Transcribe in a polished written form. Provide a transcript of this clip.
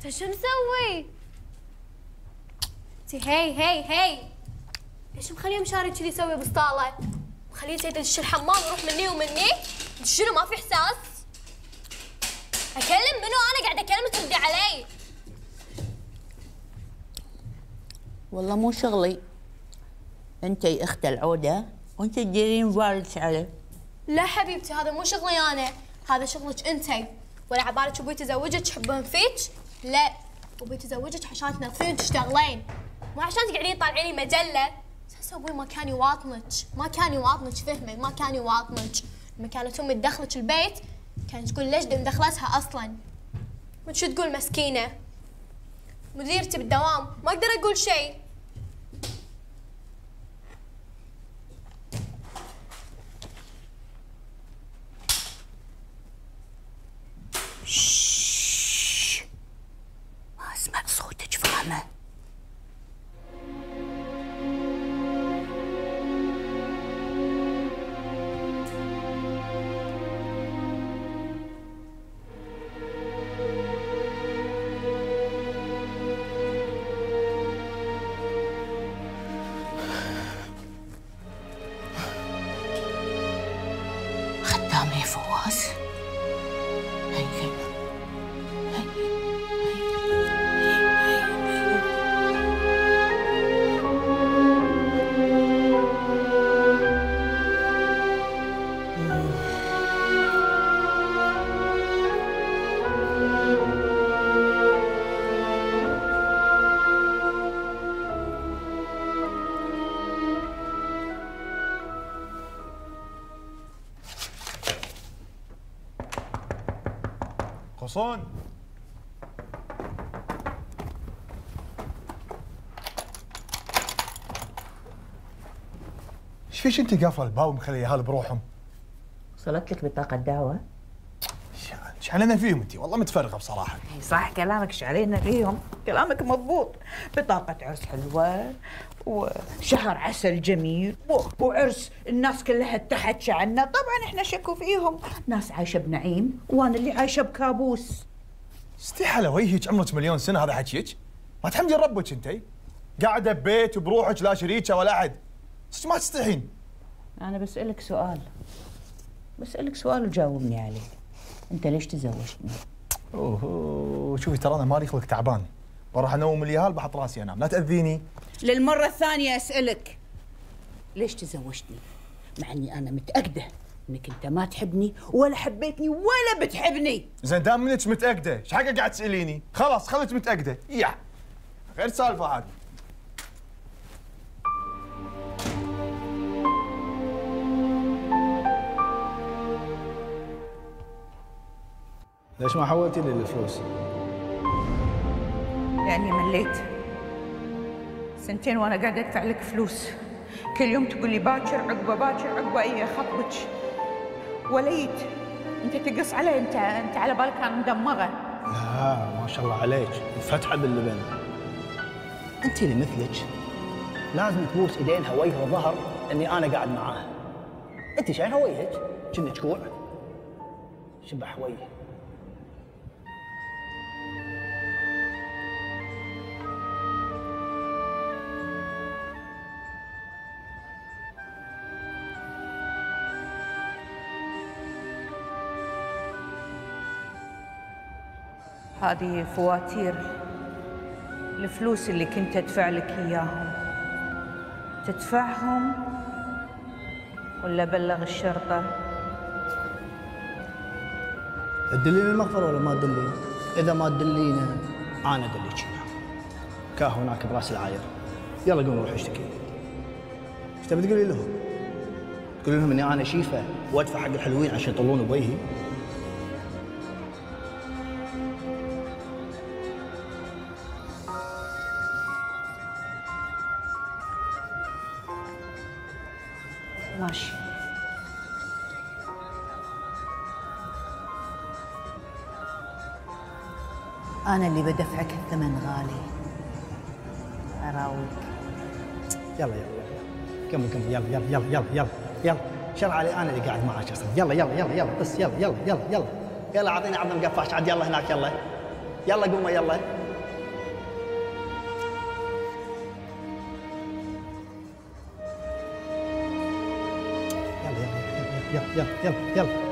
انت شو مسوي؟ هي ليش مخليه مشاري كذي يسوي بسطاله؟ مخليه يدش الحمام يروح مني ومني؟ شنو ما في احساس؟ اكلم منو؟ انا قاعده اكلمك تردي علي. والله مو شغلي. انتي اخت العوده وانت تديرين بالك عليه. لا حبيبتي هذا مو شغلي انا، هذا شغلك انتي. ولا عبالك ابوي تزوجك يحبون فيك؟ لا، ابوي تزوجك عشان تنظفين وتشتغلين، مو عشان تقعدين تطالعين لي مجله. اساسا ابوي ما كان يواطنك، فهمي؟ ما كان يواطنك. لما كانت امي تدخلك البيت كانت تقول ليش مدخلتها اصلا؟ وشو تقول مسكينه؟ مديرتي بالدوام ما اقدر اقول شيء. ما اسمع صوتك فاهمه؟ خدامي فواز. قصون ايش فيش انت قافله الباب ومخلي العيال بروحهم؟ وصلت لك بطاقة دعوة؟ ايش علينا فيهم انت؟ والله متفرغه بصراحه. صح كلامك، ايش علينا فيهم؟ كلامك مضبوط. بطاقة عرس حلوة وشهر عسل جميل وعرس الناس كلها تحكي عنا، طبعا احنا شكوا فيهم، ناس عايشة بنعيم وانا اللي عايشة بكابوس. استحاله وجهك عمرك مليون سنه هذا حكيك؟ ما تحمدين ربك انت؟ قاعده ببيت وبروحك لا شريكه ولا احد، صدق ما تستحين؟ انا بسألك سؤال وجاوبني عليه. انت ليش تزوجتني؟ اوه شوفي ترى انا مالي خلق تعبان، بروح انوم اليهال بحط راسي انام، لا تاذيني. للمرة الثانية اسألك ليش تزوجتني؟ مع اني انا متأكدة انك انت ما تحبني ولا حبيتني ولا بتحبني. زين دام منك متأكدة، ايش حقك قاعد تسأليني؟ خلاص خليك متأكدة، يا غير سالفة هذه. ليش ما حولتي لي الفلوس؟ لاني مليت. سنتين وانا قاعدة ادفع لك فلوس، كل يوم تقول لي باكر عقبه اي اخطبك. وليت انت تقص علي، انت على بالك انا مدمغه. لا ما شاء الله عليك، فتحه باللبن. انت اللي مثلك لازم تبوس ايدينها وجه وظهر اني انا قاعد معاها. انت شايفه وجهك كأنك كوع شبح وجه. هذه فواتير الفلوس اللي كنت ادفع لك اياهم، تدفعهم ولا بلغ الشرطة؟ تدلين المغفرة ولا ما تدلين؟ إذا ما تدلينا أنا أدليك. كاه هناك براس العاير. يلا قوم روح اشتكي. ايش تبي تقولي لهم؟ تقولي لهم إني أنا شيفة وأدفع حق الحلوين عشان يطلون بوجهي؟ ماشي. أنا اللي بدفعك الثمن غالي. أراويك. يلا كمل يلا شرع علي انا اللي قاعد معك اصلا. يلا بس يلا اعطيني عظم قفاش عاد. يلا هناك يلا قوموا يلا. يلا يلا يلا يلا يلا يلا.